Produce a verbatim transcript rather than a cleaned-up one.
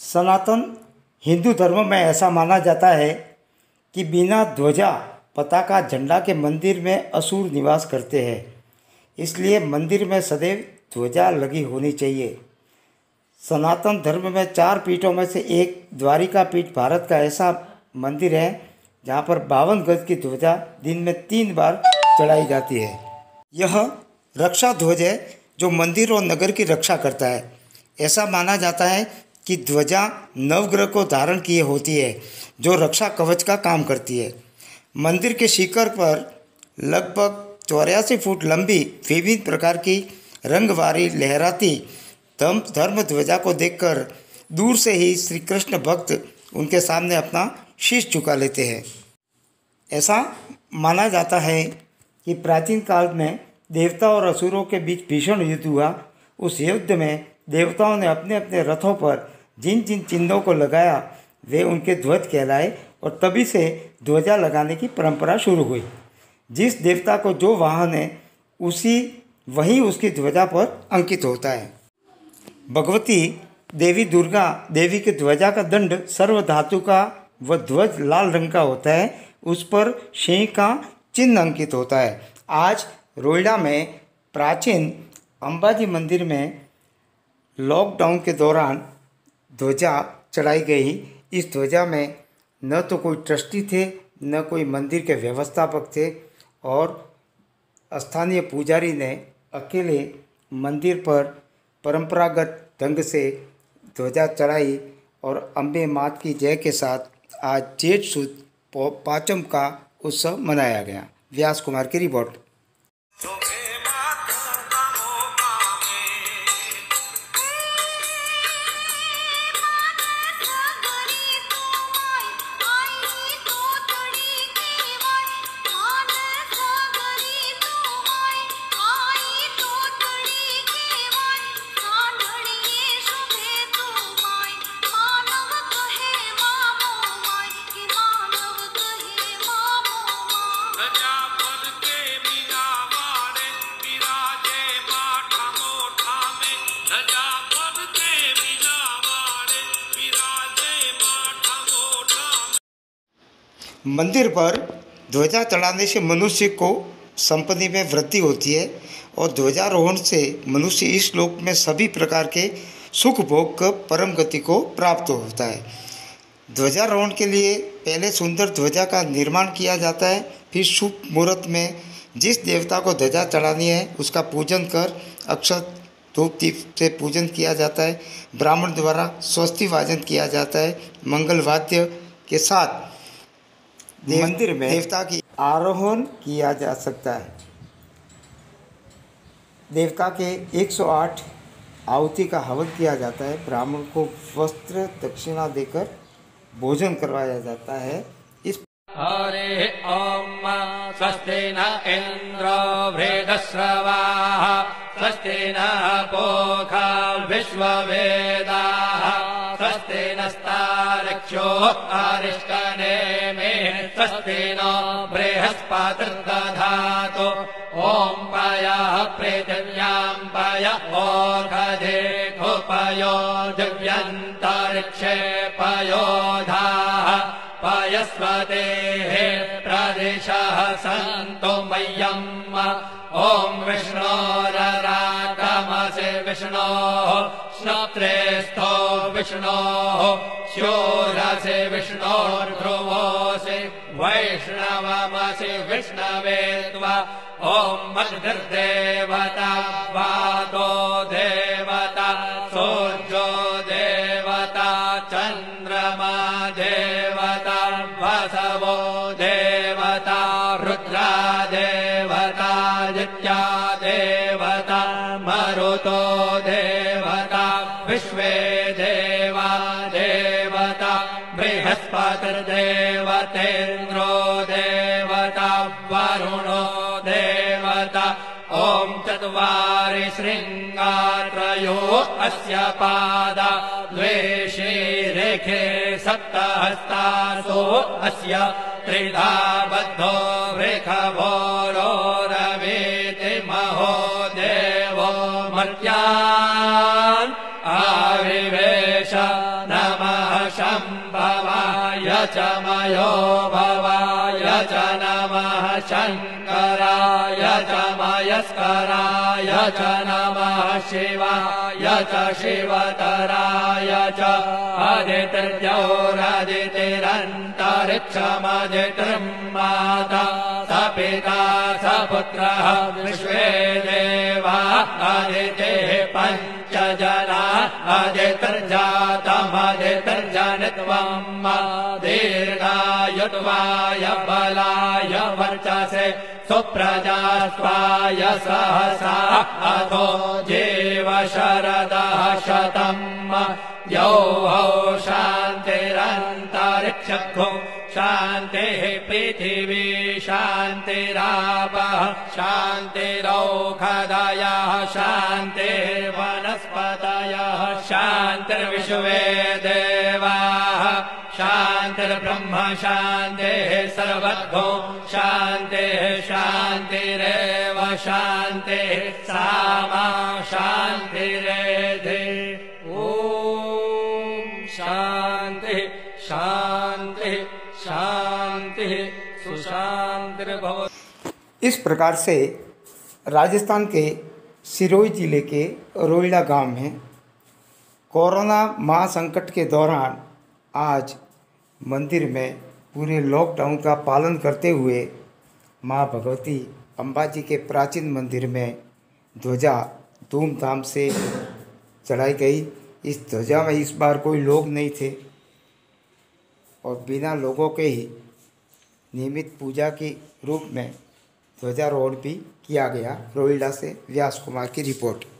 सनातन हिंदू धर्म में ऐसा माना जाता है कि बिना ध्वजा पताका झंडा के मंदिर में असुर निवास करते हैं, इसलिए मंदिर में सदैव ध्वजा लगी होनी चाहिए। सनातन धर्म में चार पीठों में से एक द्वारिका पीठ भारत का ऐसा मंदिर है जहाँ पर बावन गज की ध्वजा दिन में तीन बार चढ़ाई जाती है। यह रक्षा ध्वज है जो मंदिर और नगर की रक्षा करता है। ऐसा माना जाता है कि ध्वजा नवग्रह को धारण किए होती है जो रक्षा कवच का काम करती है। मंदिर के शिखर पर लगभग चौरासी फुट लंबी विभिन्न प्रकार की रंगवारी लहराती धर्म धर्म ध्वजा को देखकर दूर से ही श्री कृष्ण भक्त उनके सामने अपना शीश झुका लेते हैं। ऐसा माना जाता है कि प्राचीन काल में देवता और असुरों के बीच भीषण युद्ध हुआ। उस युद्ध में देवताओं ने अपने अपने रथों पर जिन जिन चिन्हों को लगाया वे उनके ध्वज कहलाए और तभी से ध्वजा लगाने की परंपरा शुरू हुई। जिस देवता को जो वाहन है उसी वही उसकी ध्वजा पर अंकित होता है। भगवती देवी दुर्गा देवी की ध्वजा का दंड सर्व धातु का व ध्वज लाल रंग का होता है, उस पर सिंह का चिन्ह अंकित होता है। आज रोइडा में प्राचीन अंबाजी मंदिर में लॉकडाउन के दौरान ध्वजा चढ़ाई गई। इस ध्वजा में न तो कोई ट्रस्टी थे न कोई मंदिर के व्यवस्थापक थे और स्थानीय पुजारी ने अकेले मंदिर पर परंपरागत ढंग से ध्वजा चढ़ाई और अम्बे मात की जय के साथ आज जेठ सुद पाँचम का उत्सव मनाया गया। व्यास कुमार की रिपोर्ट। मंदिर पर ध्वजा चढ़ाने से मनुष्य को संपत्ति में वृद्धि होती है और ध्वजारोहण से मनुष्य इस लोक में सभी प्रकार के सुख भोग का परम गति को प्राप्त होता है। ध्वजारोहण के लिए पहले सुंदर ध्वजा का निर्माण किया जाता है, फिर शुभ मुहूर्त में जिस देवता को ध्वजा चढ़ानी है उसका पूजन कर अक्षत धूप दीप से पूजन किया जाता है। ब्राह्मण द्वारा स्वस्ति वादन किया जाता है। मंगल वाद्य के साथ देव, मंदिर में देवता की आरोहण किया जा सकता है। देवता के एक सौ आठ आहुति का हवन किया जाता है। ब्राह्मण को वस्त्र दक्षिणा देकर भोजन करवाया जाता है। इस हरे ओम स्वस्ति न इंद्रो वृद्धश्रवाः स्वस्ति न पूषा विश्ववेदाः स्वस्ति नस्तार्क्ष्यो अरिष्टनेमिः स्वस्ति नो बृहस्पतिर्दधातु ॐ पयः पृथिव्यां पय ओषधेषु पयो दिव्यन्तरिक्षे पयोधाः पयस्वतेः प्रदिशः सन्तु मह्यम् ॐ विष्णोररागमसि विष्णोः श्रोत्रेस्थो विष्णोः शूरसि विष्णोर्ध्रुवोऽसि वैष्णवमसि विष्णवे त्वा ॐ मद्गर्देवता वादो देवता सूर्यो देवता चन्द्रमा देवता वसवो देवता रुद्रा देवता जित्या देवता मरुतो देवता विश्वे देवा देवता बृहस्पतिर्देवतेन्द्रो देवता वरुणो देवता ॐ चत्वारि शृङ्गात्रयो अस्य पादा द्वे शीरेखे सप्तहस्तासो अस्य त्रिधा बद्धो वृषभोरो रवीति महो देवो मर्त्यान् आविवेश नमः च मयो भवाय च नमः शङ्कराय च मयस्कराय च नमः शिवाय च शिवतराय च आदित्यौरादितिरन्तरिक्षमदितिर्माता स पिता स पुत्रः विश्वे देवा आदितेः पञ्च जना आदितिर्जातमदितिर्जनित्वम् दीर्घायुत्वाय बलाय वर्चसे सुप्रजास्वाय सहसा अथो जीव शरदः शतम् यौः शान्तिरन्तरिक्षो शान्तिः पृथिवी शान्तिरापः शान्तिरौषधयः शान्तिर्वनस्पतयः शान्तिर्विश्वे देवाः शान्तिर्ब्रह्म शान्तिः सर्वतो शान्तिः शान्तिरेव शान्तिः सामा शान्तिरेधि ॐ शान्तिः शान्तिः शान्तिः सुशान्तिर्भवतु। इस प्रकार से राजस्थान के सिरोही जिले के रोहिड़ा गांव में कोरोना महासंकट के दौरान आज मंदिर में पूरे लॉकडाउन का पालन करते हुए माँ भगवती अम्बा जी के प्राचीन मंदिर में ध्वजा धूमधाम से चढ़ाई गई। इस ध्वजा में इस बार कोई लोग नहीं थे और बिना लोगों के ही नियमित पूजा के रूप में ध्वजारोहण भी किया गया। रोहिड़ा से व्यास कुमार की रिपोर्ट।